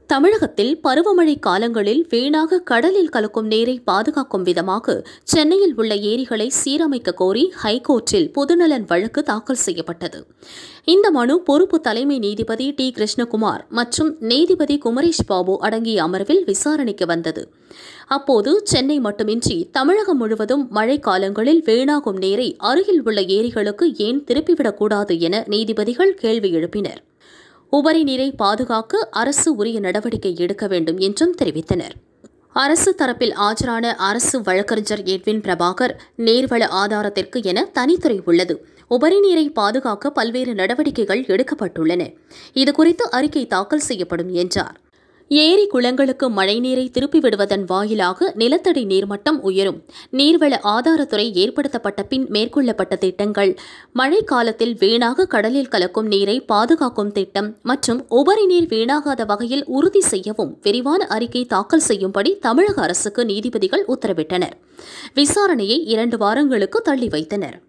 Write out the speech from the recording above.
தமிழகத்தில் பருவமழை காலங்களில் வீணாக கடலில் கலக்கும் நீரை பாதுகாக்கும் விதமாக சென்னையில் உள்ள ஏரிகளை சீரமைக்க கோரி ஹைகோர்ட்டில் பொதுநலன் வழக்கு தாக்கல் செய்யப்பட்டது. இந்த மனு பொறுப்பு தலைமை நீதிபதி டி. கிருஷ்ணகுமார் மற்றும் நீதிபதி குமரேஷ் பாபு அடங்கிய அமர்வில் விசாரணைக்கு வந்தது. அப்போது சென்னை மட்டுமின்றி தமிழகம் முழுவதும் மழை காலங்களில் வீணாகும் நீரை அருகில் உள்ள ஏரிகளுக்கு ஏன் திருப்பிவிடக்கூடாது என நீதிபதிகள் கேள்வி எழுப்பினர். உபரி நீரை பாதுகாக்க அரசு உரிய நடவடிக்கை எடுக்க வேண்டும் என்றும் தெரிவித்தனர். அரசு தரப்பில் ஆஜரான அரசு வழக்கறிஞர் எட்வின் பிரபாகர், நீர்வள ஆதாரத்திற்கு என தனித்துறை உள்ளது. உபரி நீரை பாதுகாக்க பல்வேறு நடவடிக்கைகள் எடுக்கப்பட்டுள்ளன. இதுகுறித்து அறிக்கை தாக்கல் செய்யப்படும் என்றார். ஏரி குளங்களுக்கு மழைநீரை திருப்பி விடுவதன் வாயிலாக நிலத்தடி நீர்மட்டம் உயரும். நீர்வள ஆதாரத்துறை ஏற்படுத்தப்பட்ட பின் மேற்கொள்ளப்பட்ட திட்டங்கள், மழை காலத்தில் வீணாக கடலில் கலக்கும் நீரை பாதுகாக்கும் திட்டம் மற்றும் உபரி நீர் வீணாகாத வகையில் உறுதி செய்யவும் விரிவான அறிக்கை தாக்கல் செய்யும்படி தமிழக அரசுக்கு நீதிபதிகள் உத்தரவிட்டனர். விசாரணையை 2 வாரங்களுக்கு தள்ளி வைத்தனர்.